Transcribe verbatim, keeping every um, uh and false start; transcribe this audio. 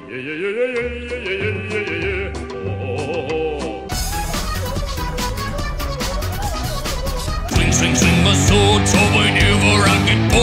Yeah, yeah, yeah, yeah, yeah, yeah, yeah, yeah, yeah. Oh, oh, oh. Swing, swing, swing my sword, so whenever I get bored.